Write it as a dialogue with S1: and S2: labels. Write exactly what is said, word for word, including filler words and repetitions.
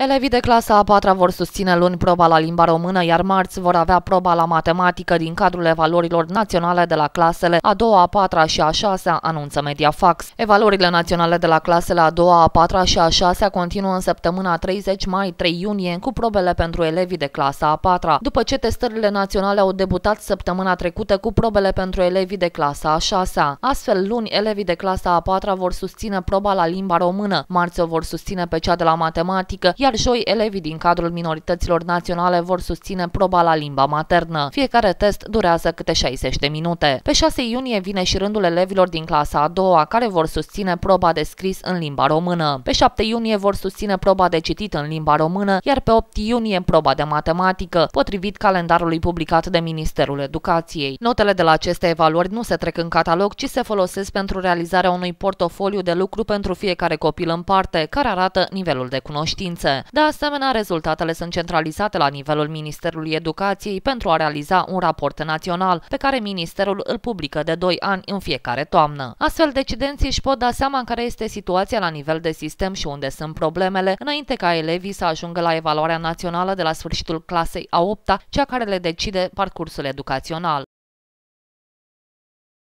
S1: Elevii de clasa a patra vor susține luni proba la limba română, iar marți vor avea proba la matematică din cadrul evaluărilor naționale de la clasele a doua, a patra și a șasea, anunță Mediafax. Evaluările naționale de la clasele a doua, a patra și a șasea continuă în săptămâna treizeci mai - trei iunie cu probele pentru elevii de clasa a patra, după ce testările naționale au debutat săptămâna trecută cu probele pentru elevii de clasa a șasea. Astfel, luni, elevii de clasa a patra vor susține proba la limba română, marți o vor susține pe cea de la matematică, iar joi elevii din cadrul minorităților naționale vor susține proba la limba maternă. Fiecare test durează câte șaizeci de minute. Pe șase iunie vine și rândul elevilor din clasa a doua, care vor susține proba de scris în limba română. Pe șapte iunie vor susține proba de citit în limba română, iar pe opt iunie proba de matematică, potrivit calendarului publicat de Ministerul Educației. Notele de la aceste evaluări nu se trec în catalog, ci se folosesc pentru realizarea unui portofoliu de lucru pentru fiecare copil în parte, care arată nivelul de cunoștințe. De asemenea, rezultatele sunt centralizate la nivelul Ministerului Educației pentru a realiza un raport național, pe care Ministerul îl publică de doi ani în fiecare toamnă. Astfel, decidenții își pot da seama care este situația la nivel de sistem și unde sunt problemele, înainte ca elevii să ajungă la evaluarea națională de la sfârșitul clasei a opta, cea care le decide parcursul educațional.